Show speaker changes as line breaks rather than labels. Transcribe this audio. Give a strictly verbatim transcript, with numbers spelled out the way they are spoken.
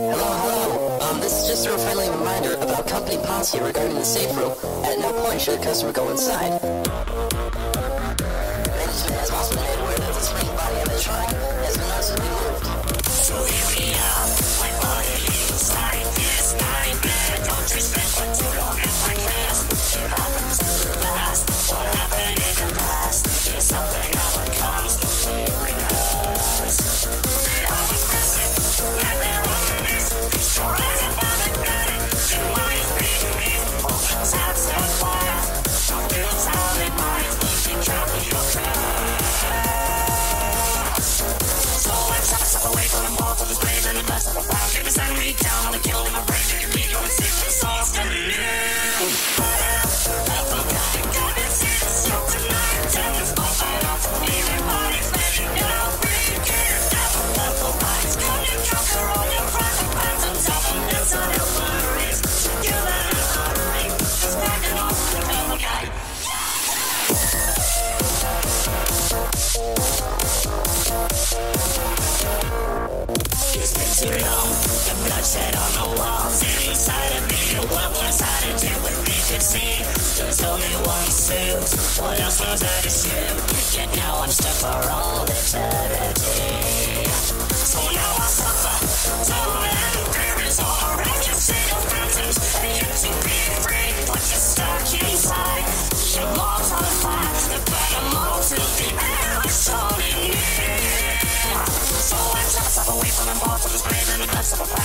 Hello, hello. Um, this is just a friendly reminder about company policy regarding the safe room. At no point should a customer go inside. Management has also been made aware that the spring body of the truck has been noticeably moved. So here we are, my body inside this nightmare. Don't respect what you don't have my class. It happens to the past. What happened in the past is something that one comes to fearing us. We are the present, and there are the next. Stories about the pain, you might be me. Opens out and fire, don't build out in mind. Be careful your craft. So let's have step away from the wall to the grave and the best of the found. Give me send me down on the kill in my brain. You can leave your secret sauce to me. It's been too long, the bloodshed on the walls. And inside of me, what was I to do when we could see? There's only one suit, what else was I to shoot? Yet now I'm stuck for all eternity. So now I suffer, so many parents all around you. See the phantoms, and you to be free, but you're stuck inside. Your lungs on fire, the better move to the air is calling me. So I try to step away from the ball to the screen and the best of a